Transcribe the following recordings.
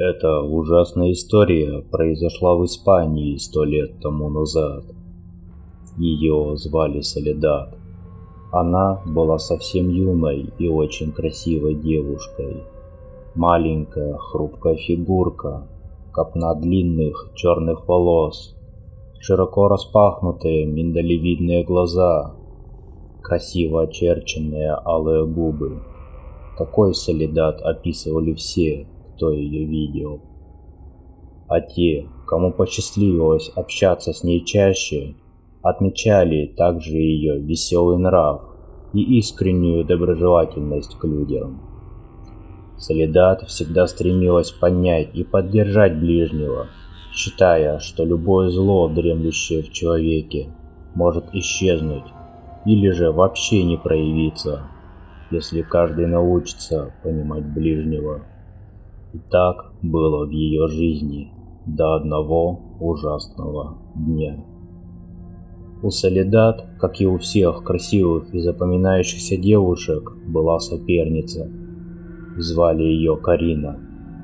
Эта ужасная история произошла в Испании 100 лет тому назад. Ее звали Соледад. Она была совсем юной и очень красивой девушкой. Маленькая, хрупкая фигурка, копна длинных черных волос, широко распахнутые миндалевидные глаза, красиво очерченные алые губы. Такой Соледад описывали все, кто ее видел. А те, кому посчастливилось общаться с ней чаще, отмечали также ее веселый нрав и искреннюю доброжелательность к людям. Соледад всегда стремилась понять и поддержать ближнего, считая, что любое зло, дремлющее в человеке, может исчезнуть или же вообще не проявиться, если каждый научится понимать ближнего. И так было в ее жизни до одного ужасного дня. У Соледад, как и у всех красивых и запоминающихся девушек, была соперница. Звали ее Карина.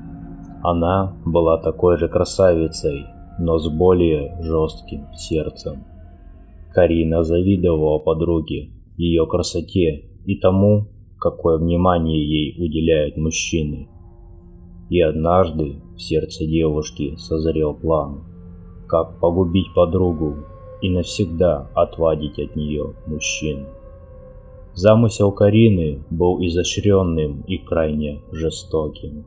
Она была такой же красавицей, но с более жестким сердцем. Карина завидовала подруге, ее красоте и тому, какое внимание ей уделяют мужчины. И однажды в сердце девушки созрел план, как погубить подругу и навсегда отвадить от нее мужчин. Замысел Карины был изощренным и крайне жестоким.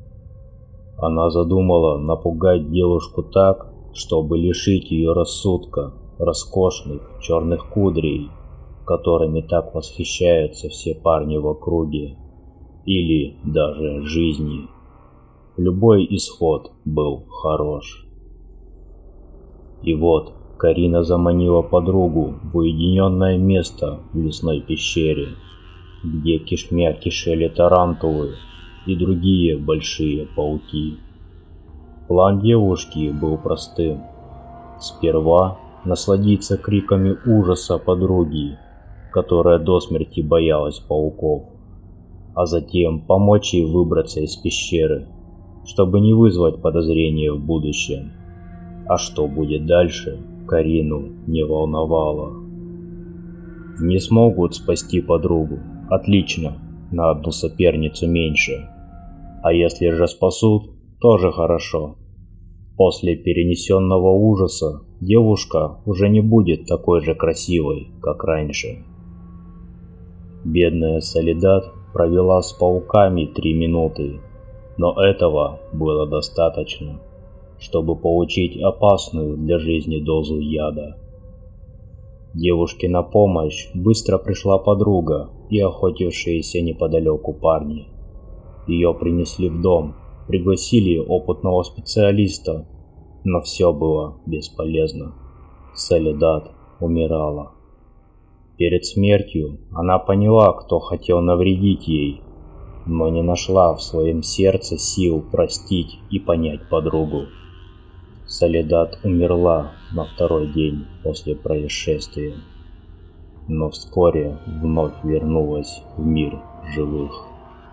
Она задумала напугать девушку так, чтобы лишить ее рассудка, роскошных черных кудрей, которыми так восхищаются все парни в округе, или даже жизни. Любой исход был хорош. И вот Карина заманила подругу в уединенное место в лесной пещере, где кишмя кишели тарантулы и другие большие пауки. План девушки был простым. Сперва насладиться криками ужаса подруги, которая до смерти боялась пауков, а затем помочь ей выбраться из пещеры, чтобы не вызвать подозрения в будущем. А что будет дальше, Карину не волновало. Не смогут спасти подругу? Отлично, на одну соперницу меньше. А если же спасут, тоже хорошо. После перенесенного ужаса девушка уже не будет такой же красивой, как раньше. Бедная Соледад провела с пауками 3 минуты, но этого было достаточно, чтобы получить опасную для жизни дозу яда. Девушке на помощь быстро пришла подруга и охотившиеся неподалеку парни. Ее принесли в дом, пригласили опытного специалиста, но все было бесполезно. Соледад умирала. Перед смертью она поняла, кто хотел навредить ей, но не нашла в своем сердце сил простить и понять подругу. Соледад умерла на 2-й день после происшествия, но вскоре вновь вернулась в мир живых.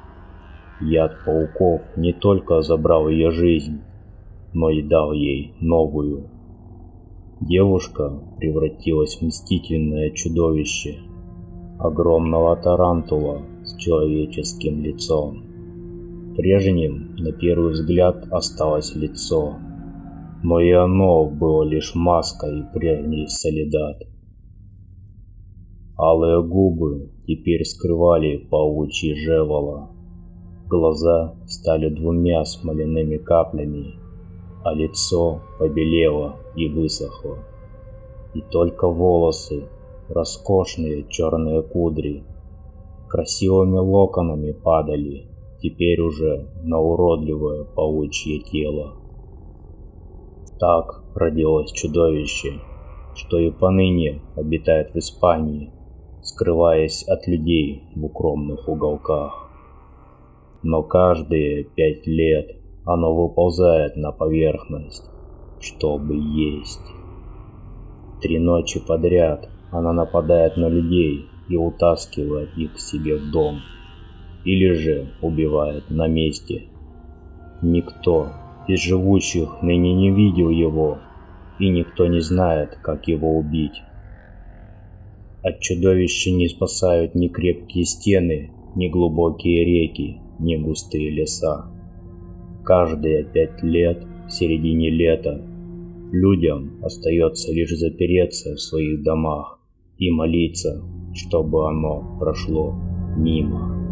Яд пауков не только забрал ее жизнь, но и дал ей новую. Девушка превратилась в мстительное чудовище, огромного тарантула с человеческим лицом. Прежним, на первый взгляд, осталось лицо, но и оно было лишь маской прежней Соледад. Алые губы теперь скрывали паучьи жевала, глаза стали 2 смоляными каплями, а лицо побелело и высохло. И только волосы, роскошные черные кудри, красивыми локонами падали теперь уже на уродливое паучье тело. Так родилось чудовище, что и поныне обитает в Испании, скрываясь от людей в укромных уголках. Но каждые 5 лет оно выползает на поверхность, чтобы есть. 3 ночи подряд она нападает на людей и утаскивает их к себе в дом, или же убивает на месте. Никто из живущих ныне не видел его, и никто не знает, как его убить. От чудовища не спасают ни крепкие стены, ни глубокие реки, ни густые леса. Каждые 5 лет, в середине лета, людям остается лишь запереться в своих домах и молиться, чтобы оно прошло мимо.